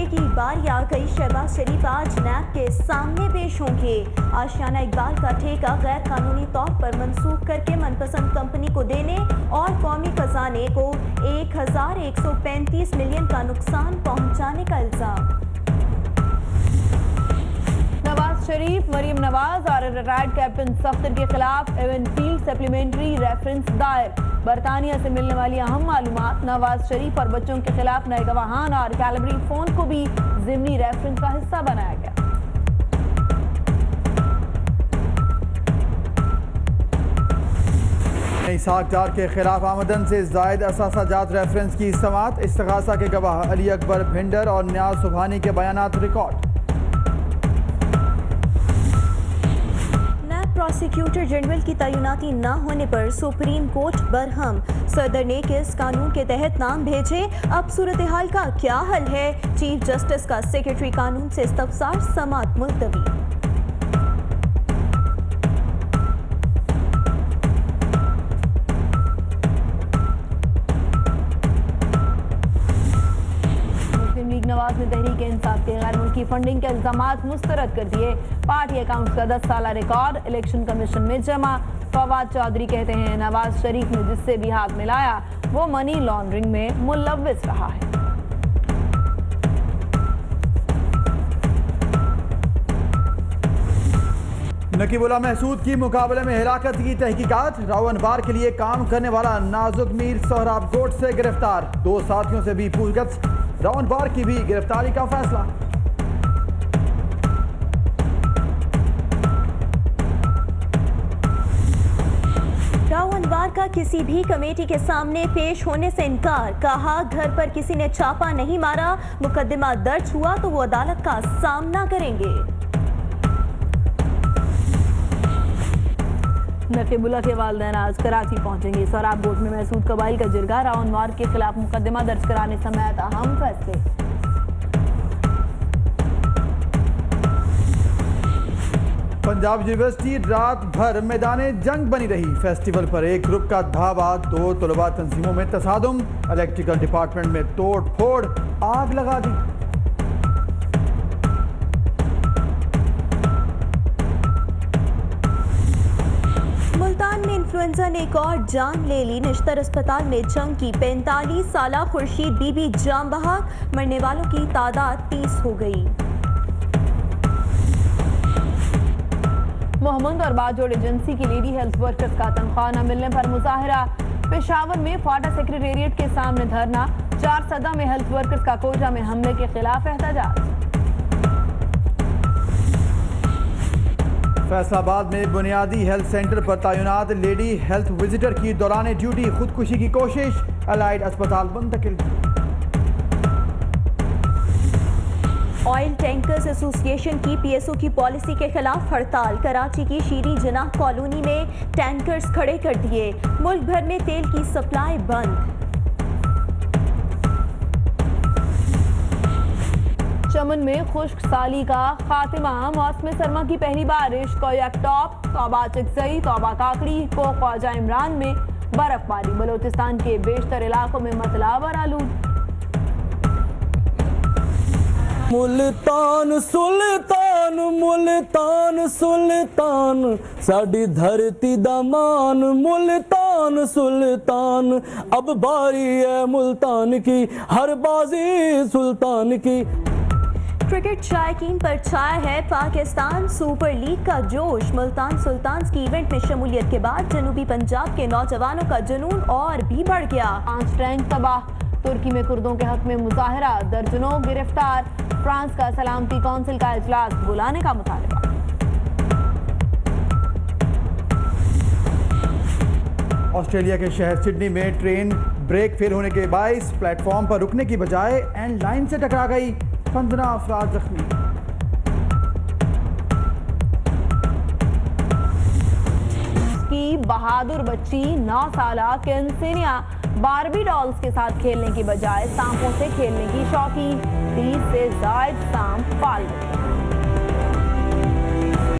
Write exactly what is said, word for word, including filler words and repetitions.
की बारी आ गई। शहबाज शरीफ आज नैब के सामने पेश होंगे। आशियाना इकबाल का ठेका गैर कानूनी तौर पर मनसूख करके मनपसंद कंपनी को देने और कौमी खजाने को एक हजार एक सौ पैंतीस मिलियन का नुकसान पहुंचाने का इल्जाम। नवाज शरीफ, मरीम नवाज और रिटायर्ड कैप्टन सफ्दर के खिलाफ एवनफील्ड सप्लीमेंट्री रेफरेंस दायर। बरतानिया से मिलने वाली अहम मालूमात। नवाज शरीफ और बच्चों के खिलाफ नए गवाहान और कैलबरी फोन को भी जिमनी रेफरेंस का हिस्सा बनाया गया। इसाक डार के खिलाफ आमदन से जायद असासा जात रेफरेंस की इस्तेमाल। इस्तिगासा के गवाह अली अकबर भिंडर और न्याज सुबहानी के बयानात रिकॉर्ड। प्रोसिक्यूटर जनरल की तैनाती न होने पर सुप्रीम कोर्ट बरहम। सदर ने किस कानून के तहत नाम भेजे, अब सूरत हाल का क्या हल है। चीफ जस्टिस का सेक्रेटरी कानून से इस्तफसार, समाअत मुलतवी। नवाज ने तहरीक इंसाफ के गैर मुल्की फंडिंग के इल्जामात मुस्तरद कर दिए। पार्टी अकाउंट का दस साल रिकॉर्ड इलेक्शन कमीशन में जमा। फवाद चौधरी कहते हैं नवाज शरीफ ने जिससे भी हाथ मिलाया वो मनी लॉन्ड्रिंग में मुलव्विस रहा है। नकीबुल्लाह महसूद की मुकाबले में हिलाकत की तहकीकात। रावन बार के लिए काम करने वाला नाजुक मीर सोहराब कोर्ट से गिरफ्तार। दो साथियों से भी पूछगछ। रावन बार की भी गिरफ्तारी का फैसला। रावन बार का किसी भी कमेटी के सामने पेश होने से इनकार। कहा घर पर किसी ने छापा नहीं मारा, मुकदमा दर्ज हुआ तो वो अदालत का सामना करेंगे। नकीबुल्लाह के वालिदैन आज कराची पहुंचेंगे। सोहराब कोर्ट में महसूद कबाइल का जिरगा। रावन वार के खिलाफ मुकदमा दर्ज कराने समेत अहम फैसले। पंजाब यूनिवर्सिटी रात भर मैदाने जंग बनी रही। फेस्टिवल पर एक ग्रुप का धावा, दो तलबा तंजीमों में तसादुम। इलेक्ट्रिकल डिपार्टमेंट में तोड़ फोड़, आग लगा दी। मुल्तान में इन्फ्लुएंजा ने एक और जान ले ली। निश्तर अस्पताल में जंग की पैंतालीस साला खुर्शीद बीबी जाम बहाक। मरने वालों की तादाद तीस हो गई। मोहम्मद और बाजोड़ एजेंसी की लेडी हेल्थ वर्कर्स का तनख्वाह न मिलने पर मुजाहरा। पेशावर में फाटा सेक्रेटेरिएट के सामने धरना। चार सदा में हेल्थ वर्कर्स का कोटा में हमले के खिलाफ एहतजाज। फैसलाबाद में बुनियादी हेल्थ सेंटर पर तैनात लेडी हेल्थ विजिटर की दौरान ड्यूटी खुदकुशी की कोशिश। अलाइड अस्पताल मुंतकिल। ऑयल टैंकर्स एसोसिएशन की पीएसओ की पॉलिसी के खिलाफ हड़ताल। कराची की शीरी जनाह कॉलोनी में टैंकर्स खड़े कर दिए। मुल्क भर में तेल की सप्लाई बंद। चमन में खुश्क साली का खातिमा। मौसम सरमा की पहली बारिश। कोयक टॉप, तौबा चिकसई, तौबा काकड़ी को ख्वाजा इमरान में बर्फबारी। बलोचिस्तान के बेशतर इलाकों में मतलावर आलूद। मुल्तान सुल्तान मुल्तान सुल्तान साडी धरती दा मान। मुल्तान सुल्तान अब बारी है मुल्तान की, हर बाजी सुल्तान की। क्रिकेट शायकीन पर छाया है पाकिस्तान सुपर लीग का जोश। मुल्तान सुल्तान्स की इवेंट में शमूलियत के बाद जनूबी पंजाब के नौजवानों का जुनून और भी बढ़ गया। पांच टैंक तबाह। तुर्की में कुर्दों के हक में मुजाहरा। दर्जनों गिरफ्तार। फ्रांस का सलामती कौंसिल का इजलास बुलाने का मुतालबा। ऑस्ट्रेलिया के शहर सिडनी में ट्रेन ब्रेक फेल होने के बायस प्लेटफॉर्म पर रुकने की बजाय एंड लाइन से टकरा गई। पंद्रह अफराद जख्मी। की बहादुर बच्ची नौ साला केंसेनिया बारबी डॉल्स के साथ खेलने की बजाय सांपों से खेलने की शौकीन। तीस से जायद सांप पाल लेते हैं।